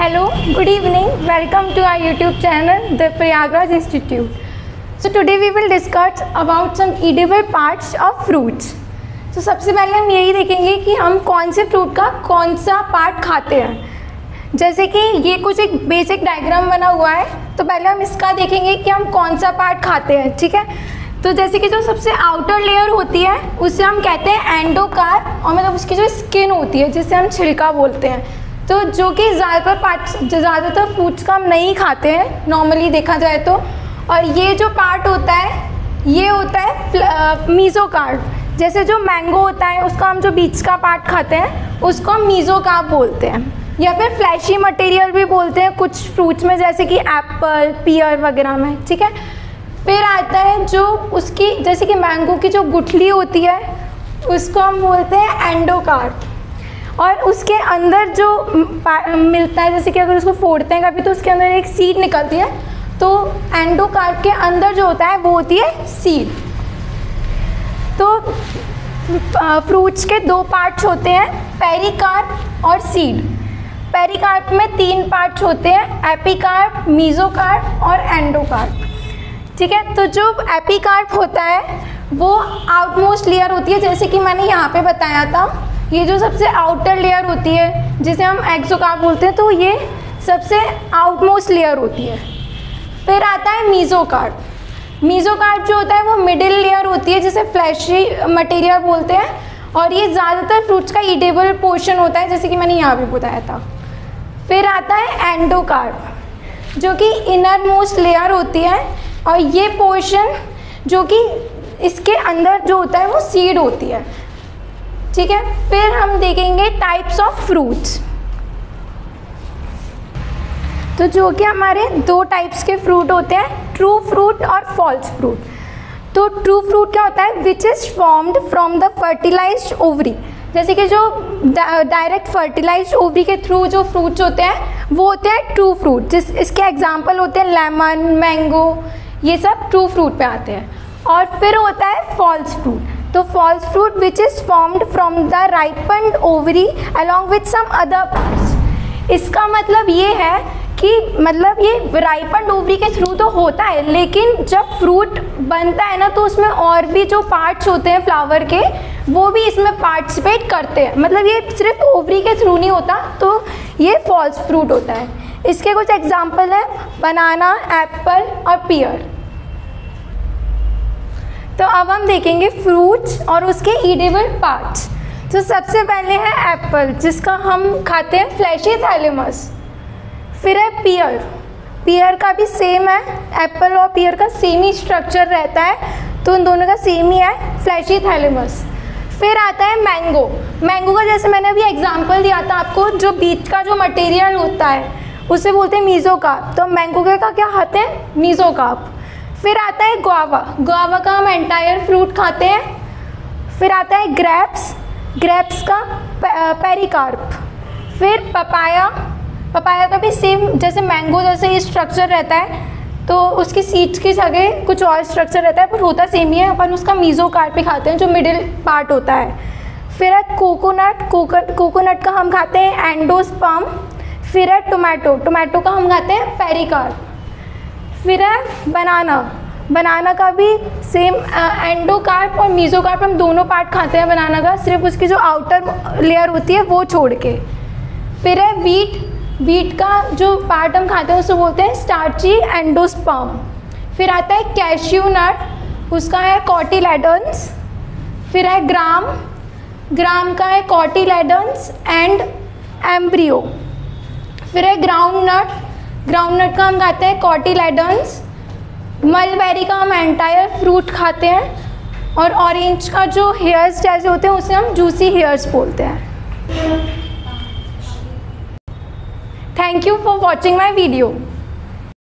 Hello, good evening. Welcome to our YouTube channel, the Prayagraj Institute. So today we will discuss about some edible parts of fruits. तो सबसे पहले हम यही देखेंगे कि हम कौन से फ्रूट का कौन सा पार्ट खाते हैं। जैसे कि ये कुछ एक बेसिक डायग्राम बना हुआ है, तो पहले हम इसका देखेंगे कि हम कौन सा पार्ट खाते हैं, ठीक है। तो जैसे कि जो सबसे आउटर लेयर होती है उसे हम कहते हैं एंडोकार्प, और मतलब उसकी जो स्किन होती है जिसे हम छिलका बोलते हैं। तो जो कि ज़्यादातर फ्रूट्स का हम नहीं खाते हैं नॉर्मली देखा जाए तो। और ये जो पार्ट होता है ये होता है मीज़ोकार्प। जैसे जो मैंगो होता है उसका हम जो बीच का पार्ट खाते हैं उसको हम मीज़ोकार्प बोलते हैं, या फिर फ्लैशी मटेरियल भी बोलते हैं कुछ फ्रूट्स में, जैसे कि एप्पल, पियर वगैरह में, ठीक है। फिर आता है जो उसकी, जैसे कि मैंगो की जो गुठली होती है उसको हम बोलते हैं एंडोकार्प। और उसके अंदर जो मिलता है, जैसे कि अगर उसको फोड़ते हैं कभी तो उसके अंदर एक सीड निकलती है, तो एंडोकार्प के अंदर जो होता है वो होती है सीड। तो फ्रूट्स के दो पार्ट्स होते हैं, पेरिकार्प और सीड। पेरिकार्प में तीन पार्ट्स होते हैं, एपिकार्प, मीज़ोकार्प और एंडोकार्प, ठीक है। तो जो एपिकार्प होता है वो आउटमोस्ट लेयर होती है, जैसे कि मैंने यहाँ पे बताया था। ये जो सबसे आउटर लेयर होती है जिसे हम एक्सोकार्प बोलते हैं, तो ये सबसे आउटमोस्ट लेयर होती है। फिर आता है मीज़ोकार्प। मीज़ोकार्प जो होता है वो मिडिल लेयर होती है जिसे फ्लैशी मटेरियल बोलते हैं, और ये ज़्यादातर फ्रूट्स का ईटेबल पोर्शन होता है, जैसे कि मैंने यहाँ भी बताया था। फिर आता है एंडोकार्प जो कि इनर मोस्ट लेयर होती है, और ये पोर्शन जो कि इसके अंदर जो होता है वो सीड होती है, ठीक है। फिर हम देखेंगे टाइप्स ऑफ फ्रूट्स। तो जो कि हमारे दो टाइप्स के फ्रूट होते हैं, ट्रू फ्रूट और फॉल्स फ्रूट। तो ट्रू फ्रूट क्या होता है, which is formed from the fertilised ovary. जैसे कि जो डायरेक्ट फर्टिलाइज्ड ओवरी के थ्रू जो फ्रूट्स होते हैं वो होते हैं ट्रू फ्रूट। इसके एग्जाम्पल होते हैं लेमन, मैंगो, ये सब ट्रू फ्रूट पे आते हैं। और फिर होता है फॉल्स फ्रूट। तो false fruit which is formed from the ripened ovary along with some other parts. इसका मतलब ये है कि मतलब ये राइपन्ड ओवरी के थ्रू तो होता है, लेकिन जब फ्रूट बनता है ना तो उसमें और भी जो पार्ट्स होते हैं फ्लावर के वो भी इसमें पार्टिसिपेट करते हैं। मतलब ये सिर्फ ओवरी के थ्रू नहीं होता, तो ये फॉल्स फ्रूट होता है। इसके कुछ एग्जाम्पल हैं, बनाना, एप्पल और पियर। तो अब हम देखेंगे फ्रूट्स और उसके ईडेबल पार्ट्स। तो सबसे पहले है एप्पल, जिसका हम खाते हैं फ्लैशी थैलेमस। फिर है पियर। पियर का भी सेम है, एप्पल और पियर का सेम ही स्ट्रक्चर रहता है, तो उन दोनों का सेम ही है, फ्लैशी थैलेमस। फिर आता है मैंगो। मैंगो का जैसे मैंने अभी एग्जांपल दिया था आपको, जो बीच का जो मटेरियल होता है उसे बोलते हैं मीज़ोकार्प। तो मैंगो का क्या खाते हैं, मीज़ोकार्प। फिर आता है गुआवा। गुआवा का हम एंटायर फ्रूट खाते हैं। फिर आता है ग्रेप्स। ग्रेप्स का पेरिकार्प। फिर पपाया। पपाया का भी सेम जैसे मैंगो जैसे ही स्ट्रक्चर रहता है, तो उसकी सीड्स की जगह कुछ और स्ट्रक्चर रहता है, पर होता सेम ही है। अपन उसका मीज़ोकार्प ही खाते हैं जो मिडिल पार्ट होता है। फिर है कोकोनट। कोकोनट का हम खाते हैं एंडोस्पर्म। फिर है टोमेटो। टोमेटो का हम खाते हैं पेरिकार्प। फिर है बनाना। बनाना का भी सेम एंडोकार्प और मीज़ोकार्प, हम दोनों पार्ट खाते हैं बनाना का, सिर्फ उसकी जो आउटर लेयर होती है वो छोड़ के। फिर है वीट। वीट का जो पार्ट हम खाते हैं उसे बोलते हैं स्टार्ची एंडोस्पर्म। फिर आता है कैश्यू नट, उसका है कॉटिलेडन्स। फिर है ग्राम। ग्राम का है कॉटिलेडन्स एंड एम्ब्रियो। फिर है ग्राउंड नट। ग्राउंड नट का हम खाते हैं कॉटिलेडन्स। मलबेरी का हम एंटायर फ्रूट खाते हैं, और ऑरेंज का जो हेयर्स जैसे होते हैं उसे हम जूसी हेयर्स बोलते हैं। Thank you for watching my video.